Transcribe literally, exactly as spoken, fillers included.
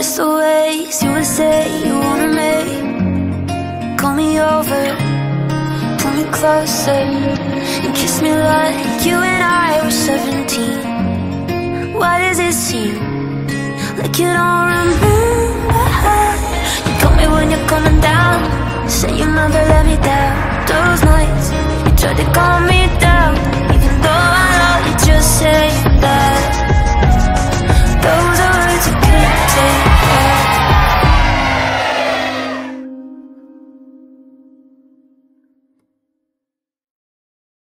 miss the ways you would say you wanted me. Call me over, pull me closer, and kiss me like you and I were seventeen. Why does it seem like you don't remember how you told me when you're coming down? Say you never let me down. Those nights you tried to calm me down.